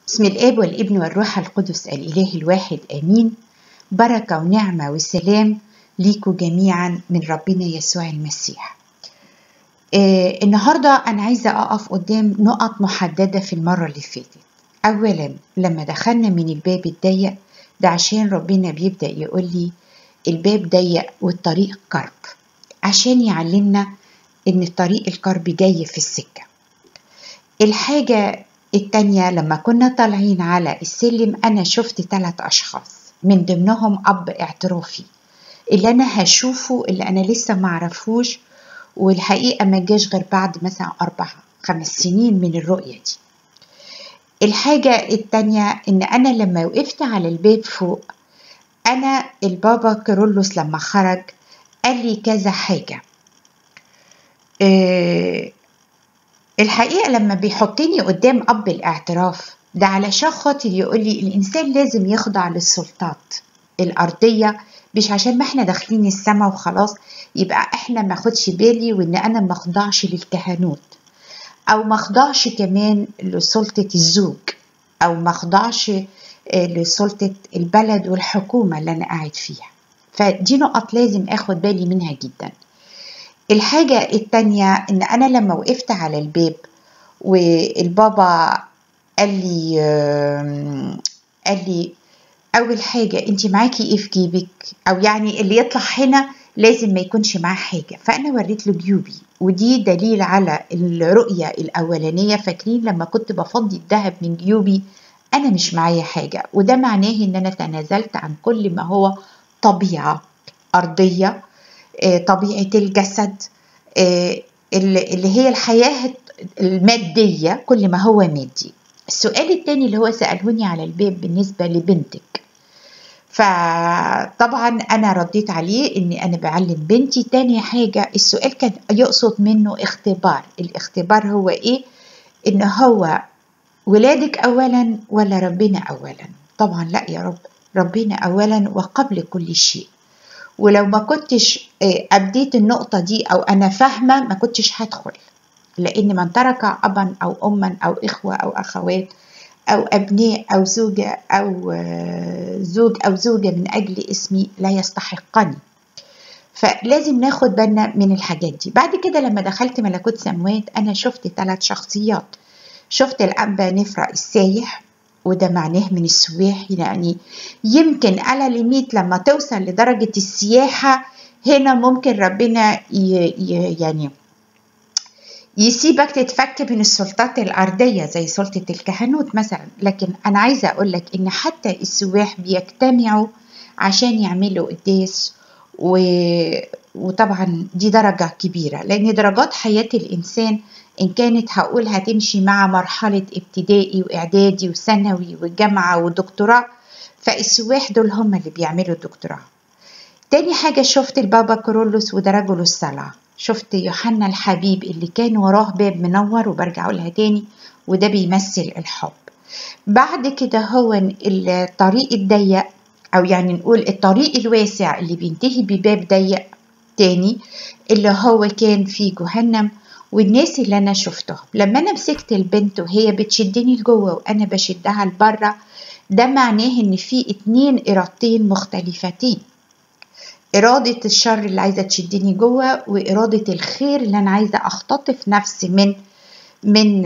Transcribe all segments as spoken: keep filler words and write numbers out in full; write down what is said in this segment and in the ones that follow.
بسم الآب والابن والروح القدس الإله الواحد آمين. بركة ونعمة وسلام ليكوا جميعا من ربنا يسوع المسيح. آه النهاردة أنا عايزة أقف قدام نقط محددة في المرة اللي فاتت. أولا لما دخلنا من الباب الضيق ده عشان ربنا بيبدأ يقول لي الباب ضيق والطريق كرب، عشان يعلمنا إن الطريق الكرب جاي في السكة. الحاجة التانية لما كنا طالعين على السلم أنا شفت ثلاث أشخاص، من ضمنهم أب اعترافي اللي أنا هشوفه اللي أنا لسه معرفوش، والحقيقة ما جاش غير بعد مثلا أربع خمس سنين من الرؤية دي. الحاجة التانية إن أنا لما وقفت على الباب فوق، أنا البابا كيرلس لما خرج قال لي كذا حاجة. أه الحقيقة لما بيحطني قدام أب الاعتراف ده علشان خاطر يقول لي الإنسان لازم يخضع للسلطات الأرضية، مش عشان ما احنا داخلين السماء وخلاص يبقى احنا ما خدش بالي وإن أنا ما خضعش للكهنوت، أو ما خضعش كمان لسلطة الزوج، أو ما خضعش لسلطة البلد والحكومة اللي أنا قاعد فيها. فدي نقط لازم أخد بالي منها جدا. الحاجة التانية إن أنا لما وقفت على الباب والبابا قال لي قال لي أول حاجة أنت معاكي إيه في جيبك، أو يعني اللي يطلع هنا لازم ما يكونش معاه حاجة. فأنا وريت له جيوبي، ودي دليل على الرؤية الأولانية. فاكرين لما كنت بفضي الذهب من جيوبي أنا مش معايا حاجة، وده معناه إن أنا تنازلت عن كل ما هو طبيعة أرضية، طبيعة الجسد اللي هي الحياة المادية، كل ما هو مادي. السؤال الثاني اللي هو سألوني على الباب بالنسبة لبنتك، فطبعا أنا رديت عليه إني أنا بعلم بنتي. تاني حاجة السؤال كان يقصد منه اختبار. الاختبار هو إيه؟ إن هو ولادك أولا ولا ربنا أولا؟ طبعا لا يا رب، ربنا أولا وقبل كل شيء. ولو ما كنتش أبديت النقطة دي أو أنا فاهمة ما كنتش هدخل، لأن من ترك أبا أو أما أو إخوة أو أخوات أو أبناء أو زوجة أو زوج أو زوجة من أجل اسمي لا يستحقني. فلازم ناخد بالنا من الحاجات دي. بعد كده لما دخلت ملكوت سموات أنا شفت ثلاث شخصيات. شفت الأنبا نفرة السايح، وده معناه من السواح، يعني يمكن على ليميت لما توصل لدرجة السياحة هنا ممكن ربنا ي... ي... يعني يسيبك تتفك من السلطات الأرضية زي سلطة الكهنوت مثلا. لكن أنا عايزة أقولك إن حتى السواح بيجتمعوا عشان يعملوا قداس، و... وطبعا دي درجة كبيرة، لأن درجات حياة الإنسان إن كانت هقول هتمشي مع مرحلة ابتدائي وإعدادي وثانوي والجامعة والدكتوراه، فالسواح دول هم اللي بيعملوا الدكتوراه. تاني حاجة شفت البابا كيرلس وده رجل الصلاة. شفت يوحنا الحبيب اللي كان وراه باب منور، وبرجع أقولها تاني وده بيمثل الحب. بعد كده هو الطريق الضيق، أو يعني نقول الطريق الواسع اللي بينتهي بباب ضيق تاني اللي هو كان في جهنم. والناس اللي أنا شفتهم لما أنا مسكت البنت وهي بتشدني لجوه وأنا بشدها لبره، ده معناه إن في اتنين إرادتين مختلفتين، إرادة الشر اللي عايزة تشدني جوه، وإرادة الخير اللي أنا عايزة أختطف نفسي من من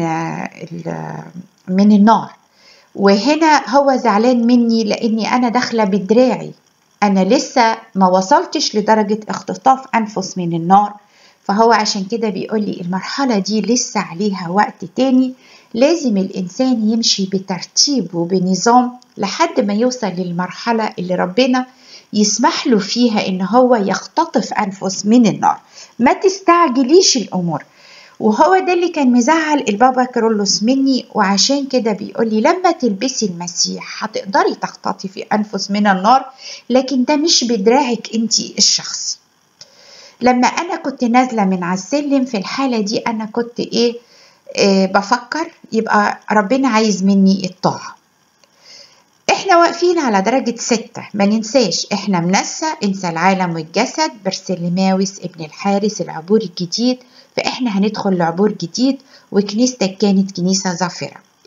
من النار. وهنا هو زعلان مني لأني أنا داخلة بدراعي، أنا لسه ما وصلتش لدرجة اختطاف أنفس من النار. فهو عشان كده بيقول لي المرحلة دي لسه عليها وقت تاني، لازم الإنسان يمشي بترتيب وبنظام لحد ما يوصل للمرحلة اللي ربنا يسمح له فيها إن هو يختطف أنفس من النار. ما تستعجليش الأمور. وهو ده اللي كان مزعل البابا كيرلس مني، وعشان كده بيقول لي لما تلبسي المسيح هتقدري تختطفي أنفس من النار، لكن ده مش بدراعك انتي الشخصي. لما أنا كنت نازلة من على السلم في الحالة دي أنا كنت إيه, إيه بفكر يبقى ربنا عايز مني الطاعة. إحنا واقفين على درجة ستة، ما ننساش إحنا منسى انسى العالم والجسد برسلماوس ابن الحارس العبور الجديد. فإحنا هندخل لعبور جديد، وكنيستك كانت كنيسة ظافرة.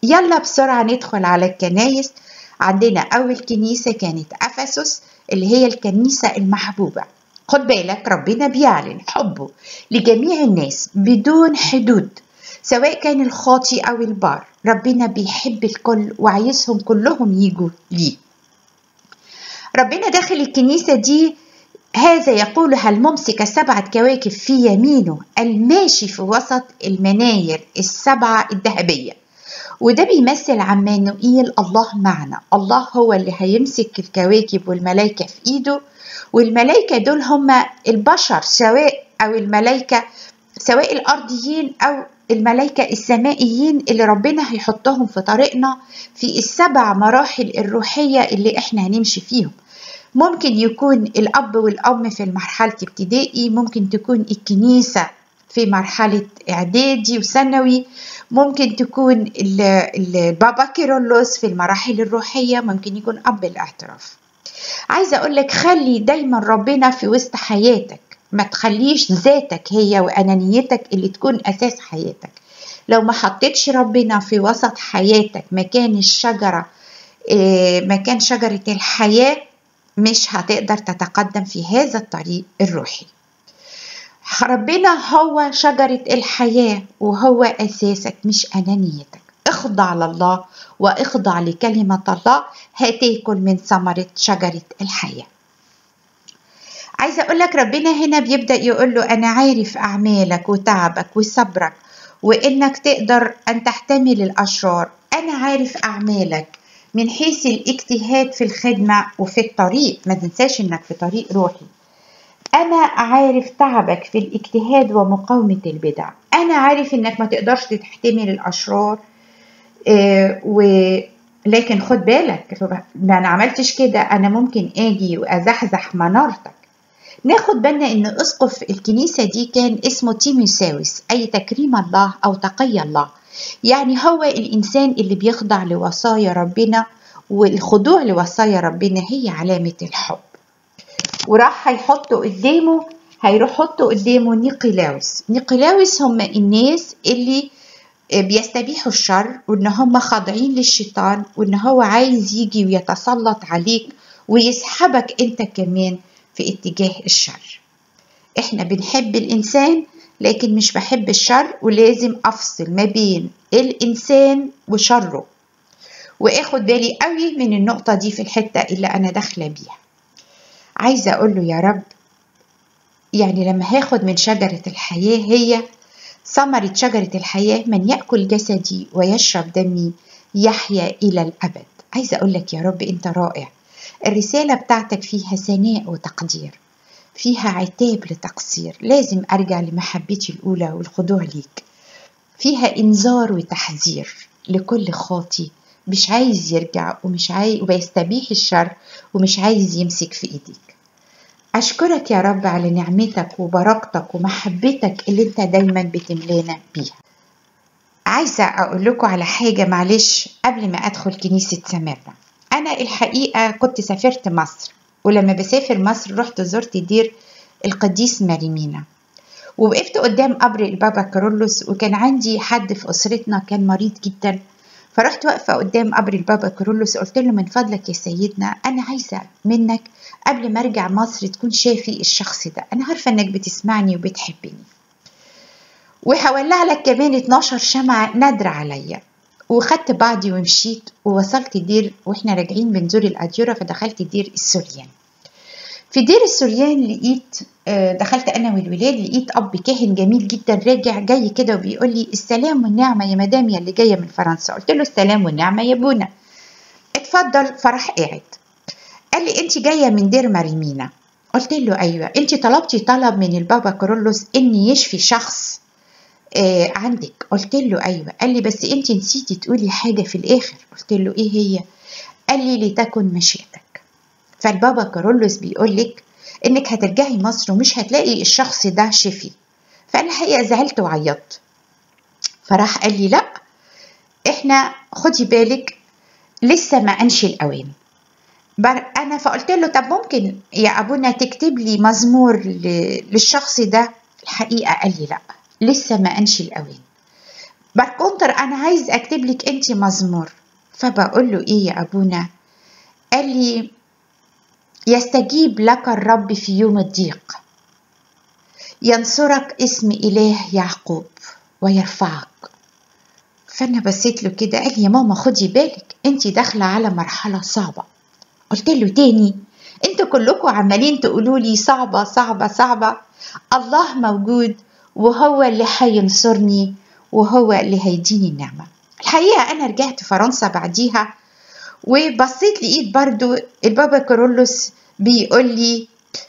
يلا بسرعة ندخل على الكنايس. عندنا أول كنيسة كانت أفسس اللي هي الكنيسة المحبوبة. خد بالك ربنا بيعلن حبه لجميع الناس بدون حدود، سواء كان الخاطي أو البار. ربنا بيحب الكل وعايزهم كلهم يجوا ليه. ربنا داخل الكنيسة دي هذا يقولها الممسك السبعة كواكب في يمينه الماشي في وسط المناير السبعة الذهبية، وده بيمثل عمانوئيل الله معنا. الله هو اللي هيمسك الكواكب والملائكة في ايده، والملائكة دول هم البشر، سواء او الملائكة سواء الارضيين او الملائكة السمائيين اللي ربنا هيحطهم في طريقنا في السبع مراحل الروحية اللي احنا هنمشي فيهم. ممكن يكون الأب والأم في مرحلة ابتدائي، ممكن تكون الكنيسة في مرحلة إعدادي وثانوي، ممكن تكون البابا كيرلس في المراحل الروحية، ممكن يكون أب الاعتراف. عايزة أقولك خلي دايما ربنا في وسط حياتك، ما تخليش ذاتك هي وأنانيتك اللي تكون أساس حياتك. لو ما حطيتش ربنا في وسط حياتك مكان الشجرة مكان شجرة الحياة، مش هتقدر تتقدم في هذا الطريق الروحي. ربنا هو شجرة الحياة وهو أساسك مش أنانيتك. اخضع لله واخضع لكلمة الله، هتاكل من ثمرة شجرة الحياة. عايزة أقولك ربنا هنا بيبدأ يقول له أنا عارف أعمالك وتعبك وصبرك وإنك تقدر أن تحتمل الأشرار. أنا عارف أعمالك من حيث الاجتهاد في الخدمة وفي الطريق، ما تنساش إنك في طريق روحي. أنا عارف تعبك في الاجتهاد ومقاومة البدع. أنا عارف إنك ما تقدرش تحتمل الأشرار، آه ولكن خد بالك ما أنا عملتش كده، أنا ممكن آجي وأزحزح منارتك. ناخد بالنا إن أسقف الكنيسة دي كان اسمه تيموثاوس، أي تكريم الله أو تقي الله، يعني هو الإنسان اللي بيخضع لوصايا ربنا، والخضوع لوصايا ربنا هي علامة الحب. وراح هيحطوا قدامه هيروح حطوا قدامه نيقلاوس. نيقلاوس هم الناس اللي بيستبيحوا الشر، وإن هم خاضعين للشيطان، وإن هو عايز يجي ويتسلط عليك ويسحبك أنت كمان في اتجاه الشر. إحنا بنحب الإنسان لكن مش بحب الشر، ولازم أفصل ما بين الإنسان وشره، وأخد بالي قوي من النقطة دي في الحتة اللي أنا داخلة بيها. عايزة أقول له يا رب، يعني لما هاخد من شجرة الحياة، هي ثمرة شجرة الحياة من يأكل جسدي ويشرب دمي يحيا إلى الأبد. عايزة أقول لك يا رب أنت رائع. الرسالة بتاعتك فيها ثناء وتقدير، فيها عتاب لتقصير، لازم أرجع لمحبتي الأولى والخضوع ليك. فيها إنذار وتحذير لكل خاطي مش عايز يرجع ومش عايز وبيستبيح الشر ومش عايز يمسك في إيديك. أشكرك يا رب على نعمتك وبركتك ومحبتك اللي انت دايما بتملانا بيها. عايزة أقول لكم على حاجة معلش قبل ما أدخل كنيسة سميرنا. أنا الحقيقة كنت سافرت مصر، ولما بسافر مصر رحت زرت دير القديس ماريمينا، ووقفت قدام قبر البابا كيرلس، وكان عندي حد في أسرتنا كان مريض جدا، فرحت واقفة قدام قبر البابا كيرلس قلت له من فضلك يا سيدنا أنا عايزة منك قبل ما أرجع مصر تكون شافي الشخص ده، أنا عارفة أنك بتسمعني وبتحبني، وهولع لك كمان اتناشر شمعة نادرة عليا. وخدت بعضي ومشيت ووصلت دير، وإحنا راجعين بنزور الأديرة فدخلت دير السوريان. في دير السوريان لقيت دخلت أنا والولاد، لقيت أب كاهن جميل جدا راجع جاي كده وبيقول لي السلام والنعمة يا مدام يا اللي جاية من فرنسا. قلت له السلام والنعمة يا بونا، اتفضل. فرح قاعد قال لي انت جاية من دير ماريمينا. قلت له أيوة. انت طلبتي طلب من البابا كيرلس إن يشفي شخص آه عندك. قلت له أيوة. قال لي بس انت نسيتي تقولي حاجة في الآخر. قلت له إيه هي؟ قال لي لتكن مشيئتك. فالبابا كيرلس بيقول لك انك هترجعي مصر ومش هتلاقي الشخص ده شفي. فانا الحقيقه زعلت وعيطت. فراح قال لي لا، احنا خدي بالك لسه ما انشي الاوان. انا فقلت له طب ممكن يا ابونا تكتب لي مزمور للشخص ده؟ الحقيقه قال لي لا، لسه ما انشي الاوان. بالكونتر انا عايز اكتب لك انت مزمور. فبقول له ايه يا ابونا؟ قال لي يستجيب لك الرب في يوم الضيق، ينصرك اسم اله يعقوب ويرفعك. فانا بصيت له كده، قال لي يا ماما خدي بالك انت داخله على مرحله صعبه. قلت له تاني؟ انتوا كلكم عمالين تقولوا لي صعبه صعبه صعبه، الله موجود وهو اللي هينصرني وهو اللي هيديني النعمه. الحقيقه انا رجعت فرنسا بعديها وبصيت لقيت برضو البابا كيرلس بيقول لي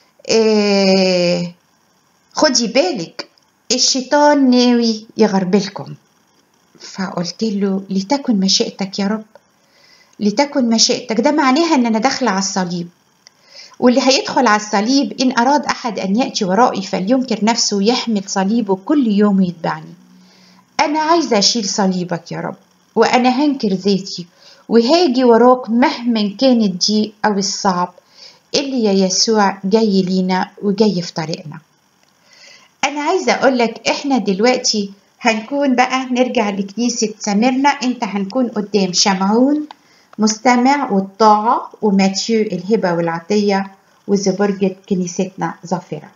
إيه خدي بالك الشيطان ناوي يغربلكم. فقلت له لتكن مشيئتك يا رب، لتكن مشيئتك. ده معناها ان انا داخله على الصليب، واللي هيدخل على الصليب ان اراد احد ان ياتي ورائي فلينكر نفسه ويحمل صليبه كل يوم يتبعني. انا عايزه اشيل صليبك يا رب، وانا هنكر ذاتي وهاجي وراك مهما كان الضيق او الصعب اللي يا يسوع جاي لينا وجاي في طريقنا. انا عايزه اقول لك احنا دلوقتي هنكون بقى نرجع لكنيسه سميرنا. انت هنكون قدام شمعون مستمع والطاعه وماتيو الهبه والعطيه وزبرجة كنيستنا ظافره.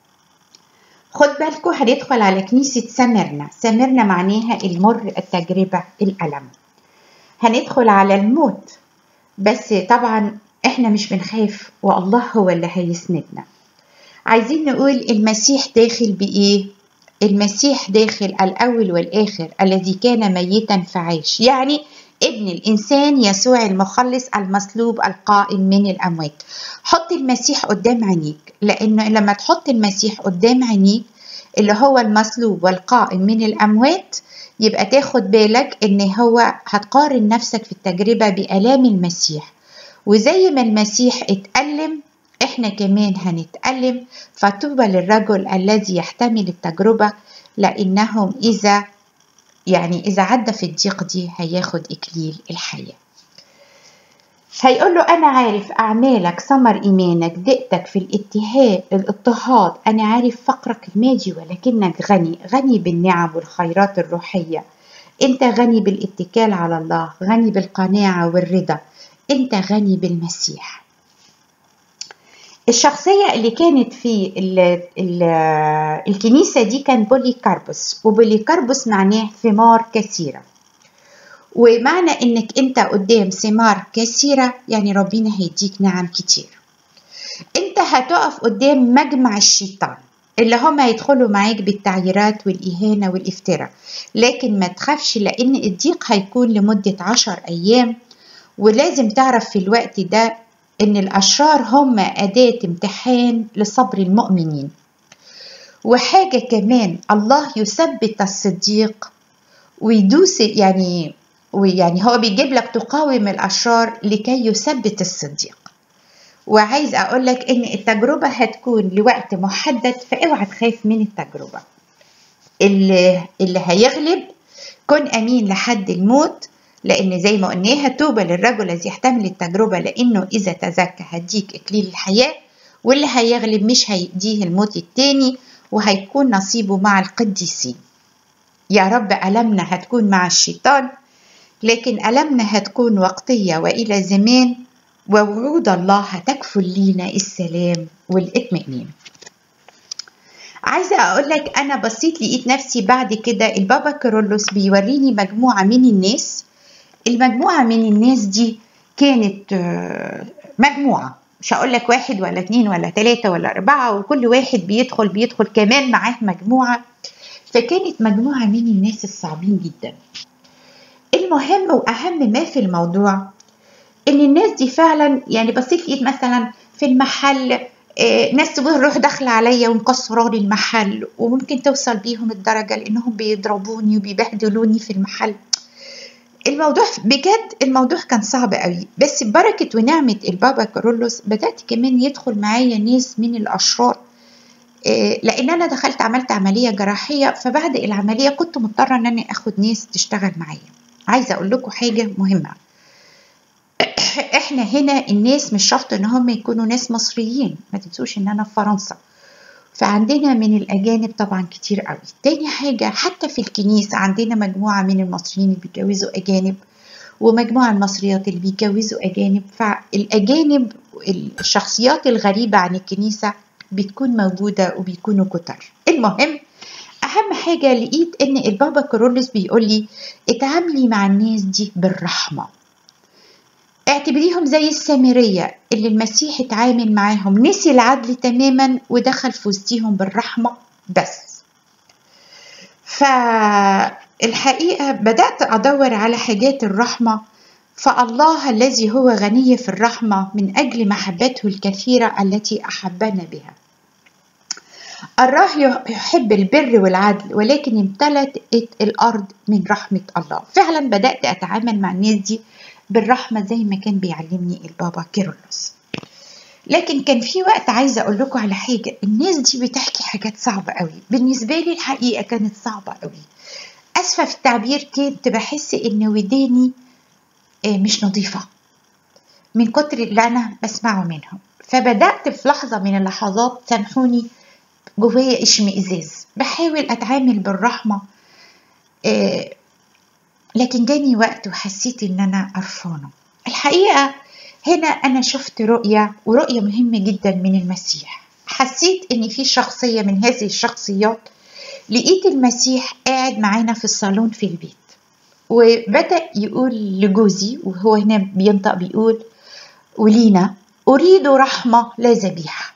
خد بالكم هندخل على كنيسه سميرنا. سميرنا معناها المر، التجربه، الالم. هندخل على الموت، بس طبعا احنا مش بنخاف والله هو اللي هيسندنا. عايزين نقول المسيح داخل بإيه؟ المسيح داخل الأول والآخر الذي كان ميتا فعاش، يعني ابن الإنسان يسوع المخلص المصلوب القائم من الأموات. حط المسيح قدام عينيك، لأنه لما تحط المسيح قدام عينيك اللي هو المصلوب والقائم من الأموات، يبقى تاخد بالك ان هو هتقارن نفسك في التجربة بآلام المسيح، وزي ما المسيح اتألم احنا كمان هنتألم. فطوبى للرجل الذي يحتمل التجربة، لانهم اذا يعني اذا عدى في الضيق دي هياخد اكليل الحياة. هيقول له انا عارف اعمالك، ثمر ايمانك، دقتك في الاتهاد الاضطهاد، انا عارف فقرك المادي ولكنك غني، غني بالنعم والخيرات الروحية. انت غني بالاتكال على الله، غني بالقناعة والرضا، انت غني بالمسيح. الشخصية اللي كانت في ال ال الكنيسة دي كان بوليكاربوس، وبوليكاربوس معناه ثمار كثيرة، ومعنى انك انت قدام ثمار كثيرة يعني ربنا هيديك نعم كتير. انت هتقف قدام مجمع الشيطان اللي هم هيدخلوا معاك بالتعييرات والإهانة والافتراء، لكن ما تخافش لان الضيق هيكون لمدة عشر ايام. ولازم تعرف في الوقت ده ان الاشرار هم اداة امتحان لصبر المؤمنين. وحاجة كمان الله يثبت الصديق ويدوس، يعني ويعني هو بيجيب لك تقاوم الاشرار لكي يثبت الصديق. وعايز اقول لك ان التجربة هتكون لوقت محدد، فاوعى تخاف من التجربة. اللي, اللي هيغلب كن امين لحد الموت، لان زي ما قلناها طوبى للرجل الذي يحتمل التجربة لانه اذا تزكى هديك اكليل الحياة. واللي هيغلب مش هيديه الموت التاني وهيكون نصيبه مع القديسين. يا رب ألمنا هتكون مع الشيطان، لكن ألمنا هتكون وقتية وإلى زمان، ووعود الله هتكفل لينا السلام والاطمئنان. عايزة أقول لك أنا بصيت لقيت نفسي بعد كده البابا كيرلس بيوريني مجموعة من الناس. المجموعة من الناس دي كانت مجموعة، مش هقول لك واحد ولا اتنين ولا تلاتة ولا أربعة، وكل واحد بيدخل بيدخل كمان معاه مجموعة. فكانت مجموعة من الناس الصعبين جدا. المهم وأهم ما في الموضوع إن الناس دي فعلا يعني بصيت لقيت مثلا في المحل آه ناس تروح داخلة عليا ومكسراني المحل، وممكن توصل بيهم الدرجة لأنهم بيضربوني وبيبهدلوني في المحل. الموضوع بجد الموضوع كان صعب قوي، بس ببركة ونعمة البابا كيرلس بدأت كمان يدخل معايا ناس من الأشرار، لأن أنا دخلت عملت عملية جراحية، فبعد العملية كنت مضطرة أن أنا أخد ناس تشتغل معايا. عايزة أقول لكم حاجة مهمة، إحنا هنا الناس مش شرط أن هم يكونوا ناس مصريين، ما تنسوش أن أنا في فرنسا، فعندنا من الأجانب طبعا كتير قوي. تاني حاجة، حتى في الكنيسة عندنا مجموعة من المصريين اللي بيتجوزوا أجانب ومجموعة المصريات اللي بيتجوزوا أجانب. فالأجانب الشخصيات الغريبة عن الكنيسة بتكون موجودة وبيكونوا كتر. المهم، أهم حاجة لقيت إن البابا كيرلس بيقول لي اتعاملي مع الناس دي بالرحمة، اعتبريهم زي السامرية اللي المسيح اتعامل معاهم، نسي العدل تماما ودخل في وسطيهم بالرحمة بس. فالحقيقة بدأت أدور على حاجات الرحمة، فالله الذي هو غني في الرحمة من أجل محبته الكثيرة التي أحبنا بها الله يحب البر والعدل، ولكن امتلأت الأرض من رحمة الله. فعلا بدأت أتعامل مع الناس دي بالرحمة زي ما كان بيعلمني البابا كيرلس. لكن كان في وقت عايزة أقول لكم على حاجة، الناس دي بتحكي حاجات صعبة قوي، بالنسبة لي الحقيقة كانت صعبة قوي، أسفة في التعبير، كنت بحس إن وداني مش نظيفة من كتر اللي أنا بسمعه منهم. فبدأت في لحظة من اللحظات، سامحوني، جوايا اشمئزاز، بحاول أتعامل بالرحمة، آه لكن جاني وقت وحسيت إن أنا قرفانة. الحقيقة هنا أنا شفت رؤية، ورؤية مهمة جدا من المسيح. حسيت إن في شخصية من هذه الشخصيات، لقيت المسيح قاعد معانا في الصالون في البيت، وبدأ يقول لجوزي، وهو هنا بينطق بيقول ولينا أريد رحمة لا ذبيحة.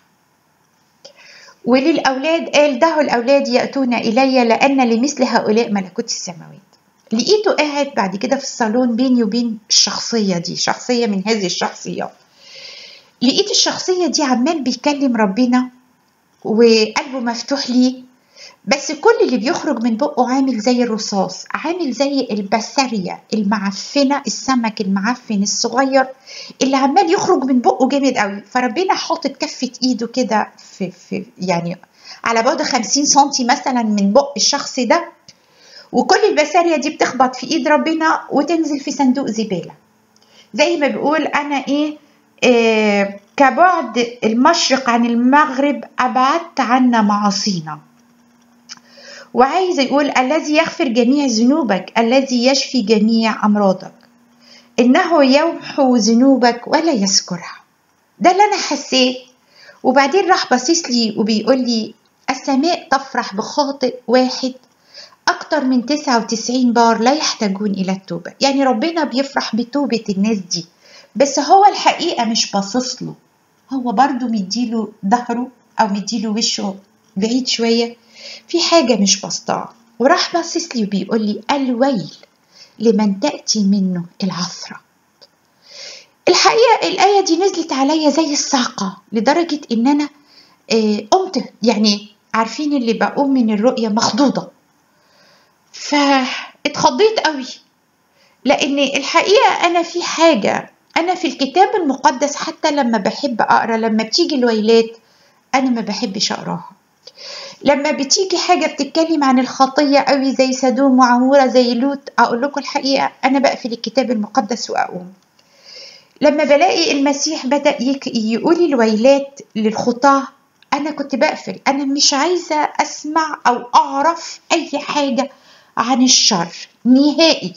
وللأولاد قال دعوا الأولاد يأتون إلي لأن لمثل هؤلاء ملكوت السماوات. لقيته قاعد بعد كده في الصالون بيني وبين الشخصية دي، شخصية من هذه الشخصيات. لقيت الشخصية دي عمال بيكلم ربنا وقلبه مفتوح ليه، بس كل اللي بيخرج من بقه عامل زي الرصاص، عامل زي البسارية المعفنة، السمك المعفن الصغير اللي عمال يخرج من بقه جامد قوي. فربنا حاطط كفة ايده كده في, في يعني على بعد خمسين سنتي مثلا من بق الشخص ده، وكل البسارية دي بتخبط في ايد ربنا وتنزل في صندوق زبالة. زي ما بيقول انا ايه, إيه كبعد المشرق عن المغرب أبعدت عنا معاصينا. وعايز يقول الذي يغفر جميع ذنوبك، الذي يشفي جميع أمراضك، إنه يمحو ذنوبك ولا يذكرها. ده اللي أنا حسيت. وبعدين راح باصص لي وبيقول لي السماء تفرح بخاطئ واحد أكتر من تسعة وتسعين بار لا يحتاجون إلى التوبة. يعني ربنا بيفرح بتوبة الناس دي، بس هو الحقيقة مش باصص له، هو برضو مديله ظهره أو مديله وشه بعيد شوية، في حاجة مش بسطاء. وراح باصص لي وبيقول لي الويل لمن تأتي منه العثرة. الحقيقة الآية دي نزلت عليا زي الصاعقة، لدرجة إن أنا قمت، يعني عارفين اللي بقوم من الرؤية مخضوضة. فاتخضيت قوي، لأن الحقيقة أنا في حاجة، أنا في الكتاب المقدس حتى لما بحب أقرأ، لما بتيجي الويلات أنا ما بحبش أقراها. لما بتيجي حاجة بتتكلم عن الخطية قوي زي سدوم وعمورة زي لوط، أقول لكم الحقيقة أنا بقفل الكتاب المقدس وأقوم. لما بلاقي المسيح بدأ يقول الويلات للخطاة، أنا كنت بقفل، أنا مش عايزة أسمع أو أعرف أي حاجة عن الشر نهائي.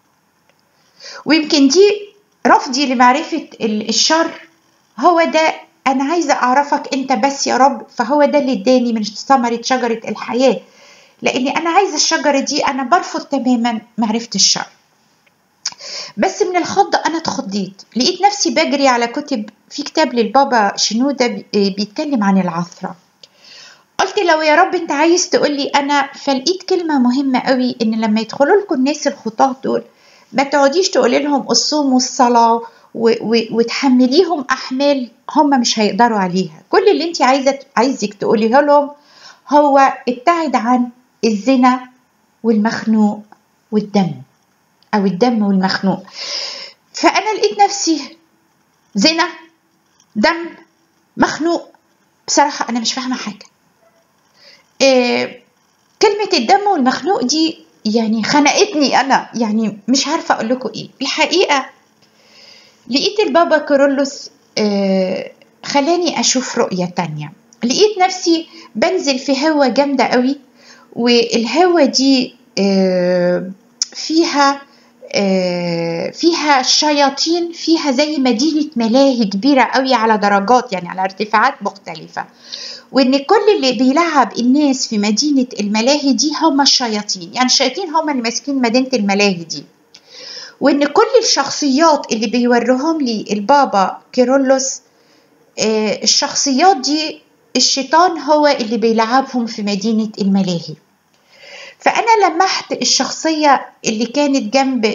ويمكن دي رفضي لمعرفة الشر، هو ده أنا عايزة أعرفك أنت بس يا رب. فهو ده اللي اداني من ثمرة شجرة الحياة، لأني أنا عايزة الشجرة دي، أنا برفض تماما معرفة الشر. بس من الخض أنا اتخضيت، لقيت نفسي بجري على كتب. في كتاب للبابا شنودة بيتكلم عن العثرة، قلت لو يا رب أنت عايز تقولي أنا، فلقيت كلمة مهمة قوي، إن لما يدخلوا لكم الناس الخطاة دول ما تقعديش تقولي لهم الصوم والصلاة وتحمليهم أحمال هم مش هيقدروا عليها. كل اللي انت عايزة عايزك تقوليه لهم هو ابتعد عن الزنا والمخنوق والدم، أو الدم والمخنوق. فأنا لقيت نفسي زنا، دم، مخنوق. بصراحة أنا مش فاهمة حاجة. إيه كلمة الدم والمخنوق دي يعني خنقتني أنا، يعني مش عارفة أقول لكم إيه. الحقيقة لقيت البابا كيرلس آه خلاني أشوف رؤية تانية. لقيت نفسي بنزل في هوا جامدة قوي، والهوا دي فيها فيها شياطين، فيها زي مدينة ملاهي كبيرة قوي على درجات، يعني على ارتفاعات مختلفة، وان كل اللي بيلعب الناس في مدينة الملاهي دي هم الشياطين، يعني الشياطين هم اللي ماسكين مدينة الملاهي دي، وان كل الشخصيات اللي بيوروهم لي البابا كيرلس الشخصيات دي الشيطان هو اللي بيلعبهم في مدينة الملاهي. فأنا لمحت الشخصية اللي كانت جنب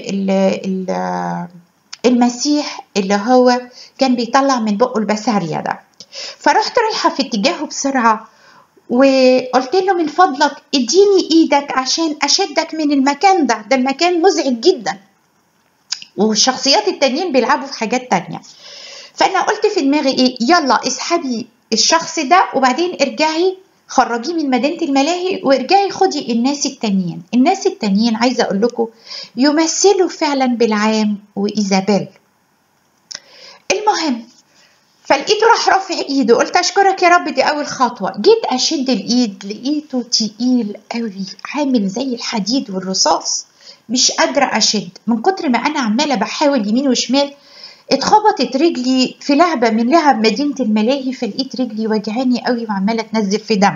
المسيح اللي هو كان بيطلع من بقه البسارية ده، فرحت رايحة في اتجاهه بسرعة وقلت له من فضلك اديني ايدك عشان اشدك من المكان ده، ده المكان مزعج جدا والشخصيات التانيين بيلعبوا في حاجات تانية. فأنا قلت في دماغي ايه، يلا اسحبي الشخص ده وبعدين ارجعي خرجيه من مدينة الملاهي وارجعي خدي الناس التانيين. الناس التانيين عايزة اقول لكم يمثلوا فعلا بالعام وإيزابيل. المهم فلقيته راح رافع ايده، قلت اشكرك يا رب دي اول خطوة. جيت اشد الايد لقيته تقيل قوي عامل زي الحديد والرصاص، مش قادرة اشد من كتر ما انا عمالة بحاول يمين وشمال. اتخبطت رجلي في لعبة من لعب مدينة الملاهي، فلقيت رجلي وجعاني قوي وعمالة تنزل في دم.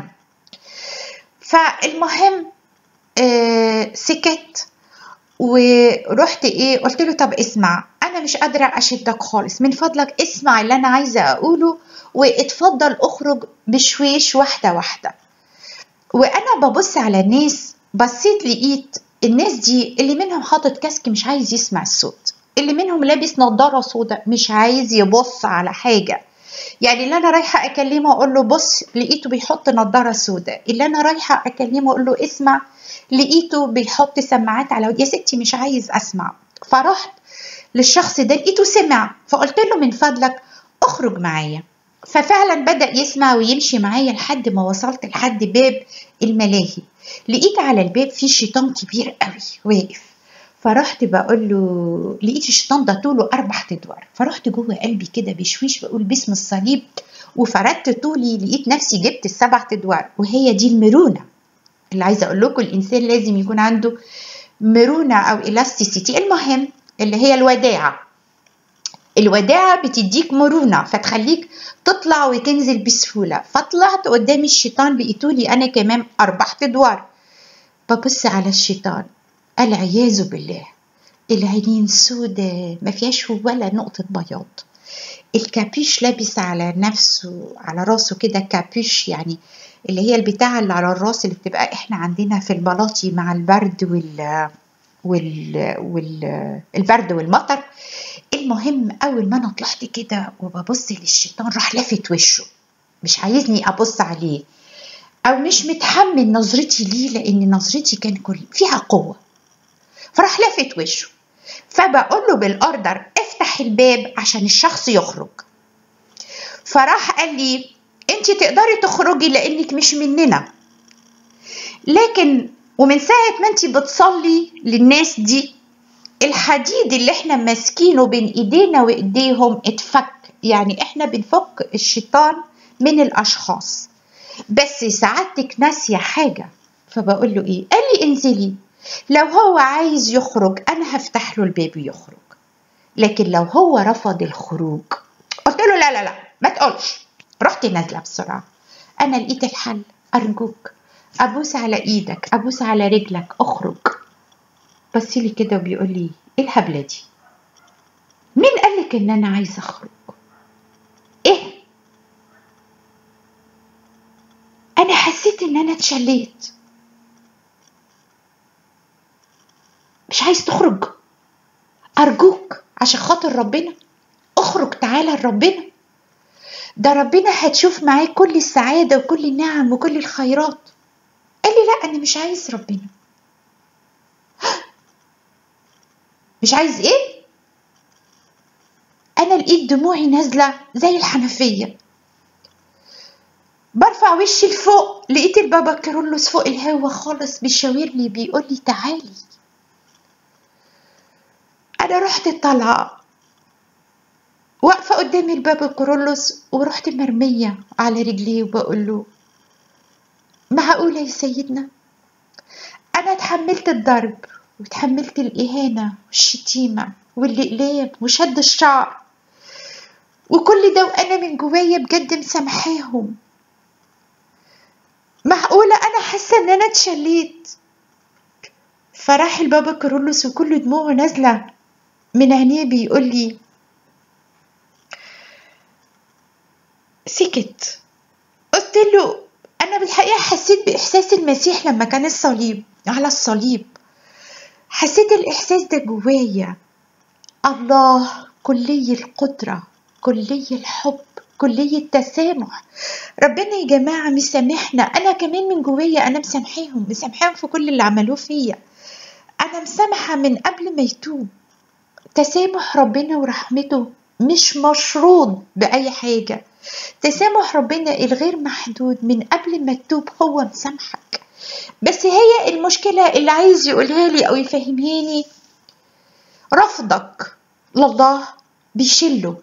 فالمهم آه سكت ورحت ايه، قلت له طب اسمع انا مش قادرة اشدك خالص، من فضلك اسمع اللي انا عايزة اقوله واتفضل اخرج بشويش واحدة واحدة. وانا ببص على الناس بصيت لقيت الناس دي اللي منهم حاطط كاسك مش عايز يسمع الصوت، اللي منهم لابس نظارة سوداء مش عايز يبص على حاجة، يعني اللي انا رايحة اكلمه اقول له بص لقيته بيحط نظارة سوداء، اللي انا رايحة اكلمه اقول له اسمع لقيته بيحط سماعات على ودي، يا ستي مش عايز اسمع. فرحت للشخص ده لقيته سمع، فقلت له من فضلك اخرج معايا. ففعلا بدأ يسمع ويمشي معايا لحد ما وصلت لحد باب الملاهي، لقيت على الباب في شيطان كبير قوي واقف. فرحت بقول له لقيت الشيطان ده طوله أربع أدوار، فرحت جوه قلبي كده بشويش بقول باسم الصليب وفردت طولي، لقيت نفسي جبت السبع أدوار. وهي دي المرونة اللي عايزة أقول لكم الإنسان لازم يكون عنده مرونة أو إلاستيسيتي، المهم اللي هي الوداعة. الوداعة بتديك مرونة فتخليك تطلع وتنزل بسهولة. فطلعت قدام الشيطان لقيتولي أنا كمان أربع أدوار، ببص على الشيطان العياذ بالله العينين سودة ما فيهاش ولا نقطة بياض، الكابيش لابس على نفسه على راسه كده كابيش، يعني اللي هي البتاعة اللي على الراس اللي بتبقى احنا عندنا في البلاطي مع البرد وال وال وال البرد والمطر. المهم اول ما انا طلعت كده وببص للشيطان راح لافت وشه مش عايزني ابص عليه او مش متحمل نظرتي ليه لان نظرتي كان كل فيها قوة، فراح لافت وشه. فبقول له بالاوردر افتح الباب عشان الشخص يخرج. فراح قال لي انت تقدري تخرجي لانك مش مننا، لكن ومن ساعة ما انت بتصلي للناس دي الحديد اللي احنا ماسكينه بين ايدينا وايديهم اتفك، يعني احنا بنفك الشيطان من الاشخاص، بس سعادتك ناسية حاجة. فبقول له ايه؟ قال لي انزلي، لو هو عايز يخرج انا هفتح له الباب يخرج، لكن لو هو رفض الخروج. قلت له لا لا لا ما تقولش. رحت نازله بسرعه، انا لقيت الحل، ارجوك ابوس على ايدك ابوس على رجلك اخرج. بص لي كده وبيقول لي ايه الهبله دي؟ مين قالك ان انا عايزه اخرج؟ ايه؟ انا حسيت ان انا اتشليت. مش عايز تخرج؟ ارجوك عشان خاطر ربنا اخرج تعالى لربنا، ده ربنا هتشوف معاه كل السعادة وكل النعم وكل الخيرات. قال لي لا انا مش عايز ربنا. مش عايز ايه؟ انا لقيت دموعي نازلة زي الحنفية، برفع وشي لفوق لقيت البابا كيرلس فوق الهوا خالص بيشاور لي بيقول لي تعالي. انا رحت طالعة واقفة قدام البابا كيرلس ورحت مرمية على رجليه وبقول له معقولة يا سيدنا؟ أنا اتحملت الضرب وتحملت الإهانة والشتيمة والإقلام وشد الشعر وكل ده وأنا من جوايا بجد مسامحاهم. معقولة أنا حاسة إن أنا اتشليت؟ فراح البابا كيرلس وكل دموعه نازلة من عينيه بيقول لي سكت. قلت له أنا بالحقيقة حسيت بإحساس المسيح لما كان الصليب على الصليب، حسيت الإحساس ده جوايا. الله كلي القدرة، كلي الحب، كلي التسامح. ربنا يا جماعة مسامحنا. أنا كمان من جوايا أنا مسامحيهم، مسامحيهم في كل اللي عملوه فيا. أنا مسامحة من قبل ما يتوب. تسامح ربنا ورحمته مش مشروط بأي حاجة. تسامح ربنا الغير محدود من قبل ما تتوب هو مسامحك. بس هي المشكلة اللي عايز يقولها لي أو يفهمهاني، رفضك لله بيشله.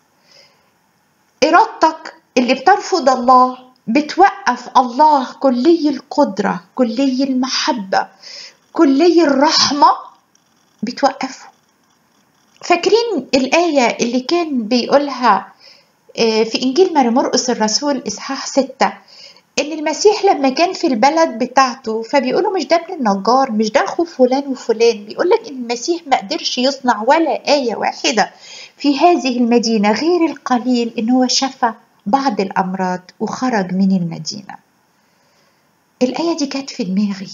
إرادتك اللي بترفض الله بتوقف الله كلي القدرة، كلي المحبة، كلي الرحمة، بتوقفه. فاكرين الآية اللي كان بيقولها في إنجيل ماري مرقس الرسول إصحاح ستة، إن المسيح لما كان في البلد بتاعته فبيقولوا مش ده ابن النجار، مش ده أخو فلان وفلان. بيقولك إن المسيح ما قدرش يصنع ولا آية واحدة في هذه المدينة غير القليل إن هو شفى بعض الأمراض وخرج من المدينة. الآية دي كانت في دماغي.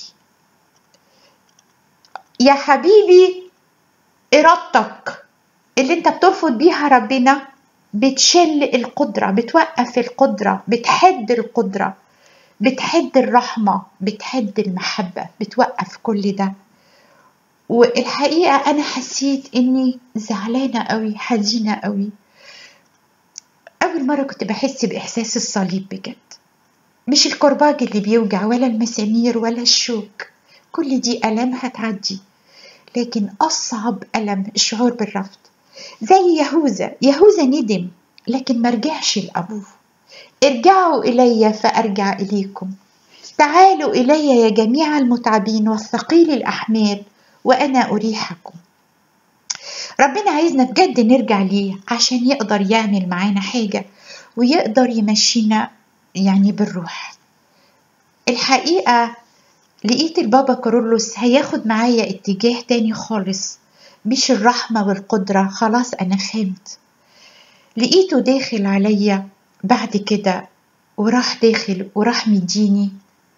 يا حبيبي، إرادتك اللي انت بترفض بيها ربنا بتشل القدرة، بتوقف القدرة، بتحد القدرة، بتحد الرحمة، بتحد المحبة، بتوقف كل ده. والحقيقة أنا حسيت إني زعلانة قوي، حزينة قوي. أول مرة كنت بحس بإحساس الصليب بجد، مش الكرباج اللي بيوجع ولا المسامير ولا الشوك، كل دي ألم هتعدي، لكن أصعب ألم الشعور بالرفض. زي يهوذا، يهوذا ندم لكن مرجعش لأبوه. ارجعوا إلي فأرجع إليكم، تعالوا إلي يا جميع المتعبين والثقيل الأحمال وأنا أريحكم. ربنا عايزنا بجد نرجع ليه عشان يقدر يعمل معانا حاجة ويقدر يمشينا يعني بالروح. الحقيقة لقيت البابا كيرلس هياخد معايا اتجاه تاني خالص، مش الرحمة والقدرة. خلاص أنا فهمت. لقيته داخل عليا بعد كده وراح داخل وراح مديني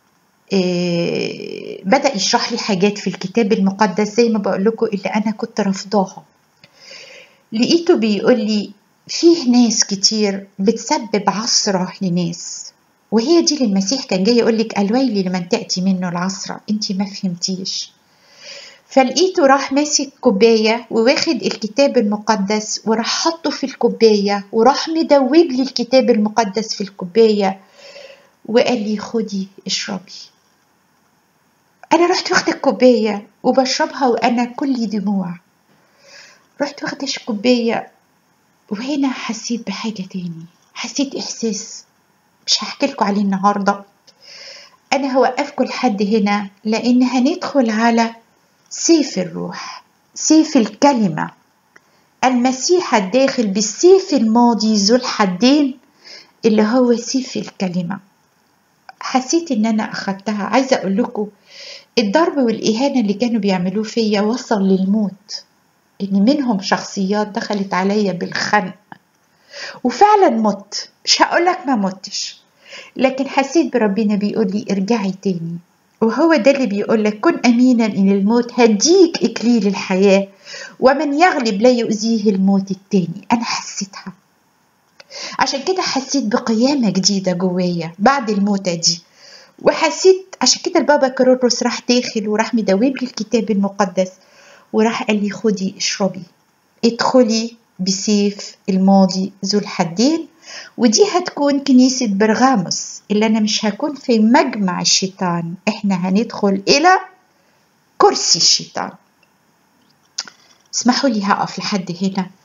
إيه، بدأ يشرح لي حاجات في الكتاب المقدس زي ما بقول لكم اللي أنا كنت رفضاها. لقيته بيقول لي فيه ناس كتير بتسبب عثرة لناس، وهي دي اللي المسيح كان جاي يقول لك الويل لمن تأتي منه العثرة. انتي ما فهمتيش. فلقيته راح ماسك كوباية وواخد الكتاب المقدس وراح حطه في الكوباية وراح مدوب لي الكتاب المقدس في الكوباية وقال لي خدي اشربي. أنا رحت واخدة الكوباية وبشربها وأنا كل دموع. رحت واخدة الكوباية وهنا حسيت بحاجة تاني، حسيت إحساس مش هحكي لكم عليه النهاردة. أنا هوقفكم لحد هنا لأن هندخل على سيف الروح، سيف الكلمة. المسيح الداخل بالسيف الماضي ذو الحدين اللي هو سيف الكلمة. حسيت إن أنا أخدتها. عايزة أقول لكم الضرب والإهانة اللي كانوا بيعملوه فيا وصل للموت، إن منهم شخصيات دخلت عليا بالخنق وفعلا مت. مش هقولك ما متش، لكن حسيت بربنا بيقول لي ارجعي تاني. وهو ده اللي بيقول لك كن أمينا إن الموت هديك إكليل الحياة ومن يغلب لا يؤذيه الموت التاني. أنا حسيتها، عشان كده حسيت بقيامة جديدة جوايا بعد الموتة دي. وحسيت عشان كده البابا كيرلس راح داخل وراح مدوب لي الكتاب المقدس وراح قال لي خدي اشربي، ادخلي بسيف الماضي ذو الحدين. ودي هتكون كنيسة برغاموس اللي أنا مش هكون في مجمع الشيطان، إحنا هندخل إلى كرسي الشيطان. اسمحوا لي هقف لحد هنا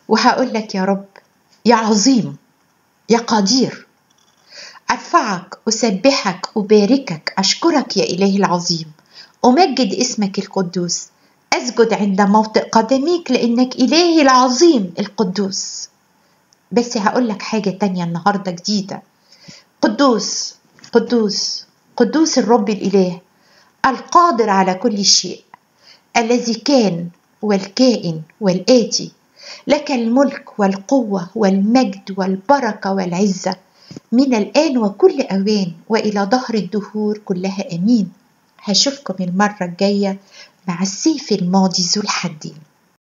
وهقول لك يا رب يا عظيم يا قدير، أرفعك أسبحك أباركك أشكرك يا إلهي العظيم، أمجد اسمك القدوس، أسجد عند موطئ قدميك لأنك إلهي العظيم القدوس. بس هقول لك حاجة تانية النهاردة جديدة، قدوس قدوس قدوس الرب الإله القادر على كل شيء، الذي كان والكائن والآتي، لك الملك والقوة والمجد والبركة والعزة من الآن وكل أوان وإلى ظهر الدهور كلها أمين. هشوفكم المرة الجاية مع السيف الماضي ذو الحدين.